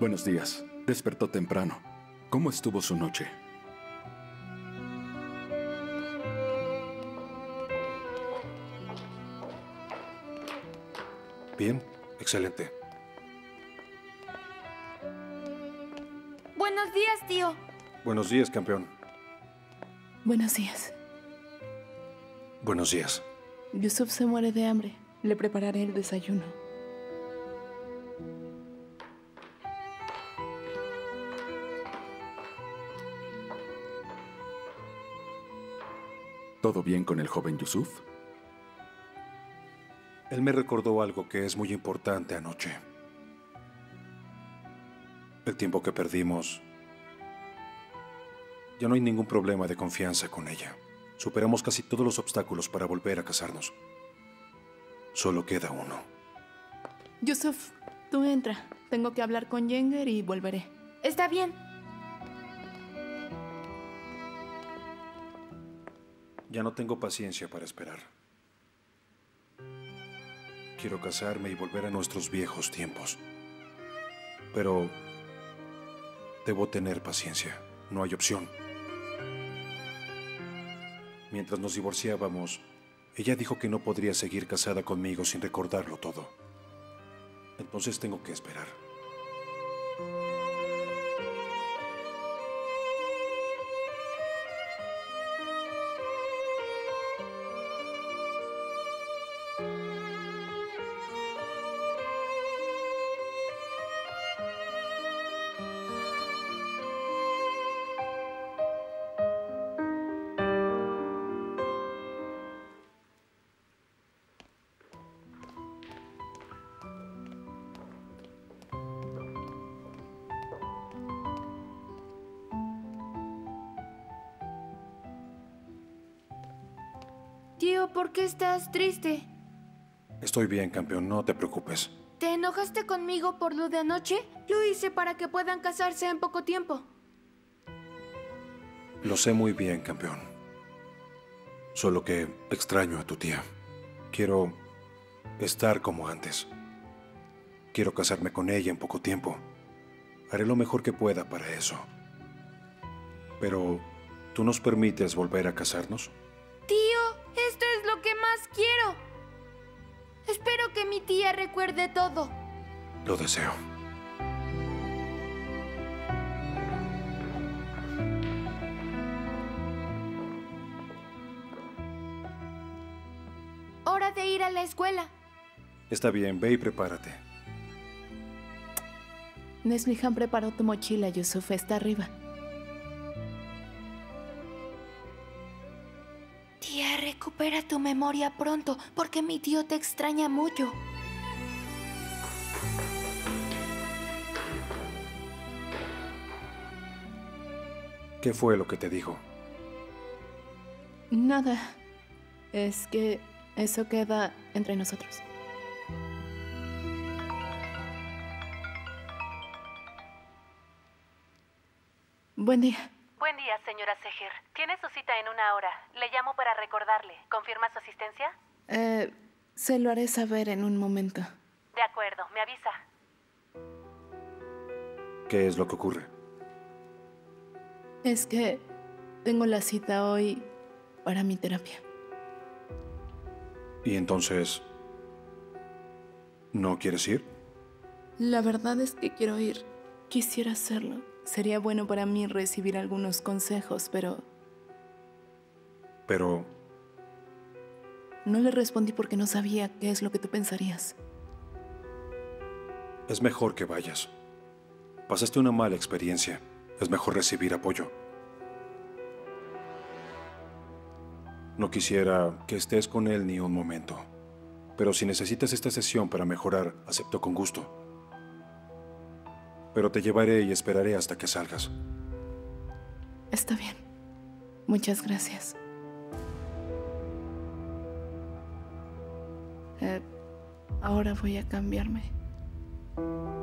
Buenos días. Despertó temprano. ¿Cómo estuvo su noche? Bien, excelente. Buenos días, tío. Buenos días, campeón. Buenos días. Buenos días. Yusuf se muere de hambre. Le prepararé el desayuno. ¿Todo bien con el joven Yusuf? Él me recordó algo que es muy importante anoche. El tiempo que perdimos. Ya no hay ningún problema de confianza con ella. Superamos casi todos los obstáculos para volver a casarnos. Solo queda uno. Yusuf, tú entra. Tengo que hablar con Yenger y volveré. Está bien. Ya no tengo paciencia para esperar. Quiero casarme y volver a nuestros viejos tiempos. Pero debo tener paciencia. No hay opción. Mientras nos divorciábamos, ella dijo que no podría seguir casada conmigo sin recordarlo todo. Entonces tengo que esperar. Tío, ¿por qué estás triste? Estoy bien, campeón, no te preocupes. ¿Te enojaste conmigo por lo de anoche? Lo hice para que puedan casarse en poco tiempo. Lo sé muy bien, campeón. Solo que extraño a tu tía. Quiero estar como antes. Quiero casarme con ella en poco tiempo. Haré lo mejor que pueda para eso. Pero, ¿tú nos permites volver a casarnos? Tío, esto es lo que más quiero. Espero que mi tía recuerde todo. Lo deseo. Hora de ir a la escuela. Está bien, ve y prepárate. Neslihan preparó tu mochila, Yusuf. Está arriba. Tía, recupera tu memoria pronto, porque mi tío te extraña mucho. ¿Qué fue lo que te dijo? Nada. Es que eso queda entre nosotros. Buen día. Buen día, señora Seher. Tiene su cita en 1 hora. Le llamo para recordarle. ¿Confirma su asistencia? Se lo haré saber en un momento. De acuerdo, me avisa. ¿Qué es lo que ocurre? Es que tengo la cita hoy para mi terapia. ¿Y entonces no quieres ir? La verdad es que quiero ir. Quisiera hacerlo. Sería bueno para mí recibir algunos consejos, pero Pero no le respondí porque no sabía qué es lo que tú pensarías. es mejor que vayas. Pasaste una mala experiencia. Es mejor recibir apoyo. No quisiera que estés con él ni un momento. Pero si necesitas esta sesión para mejorar, acepto con gusto. Pero te llevaré y esperaré hasta que salgas. Está bien. Muchas gracias. Ahora voy a cambiarme.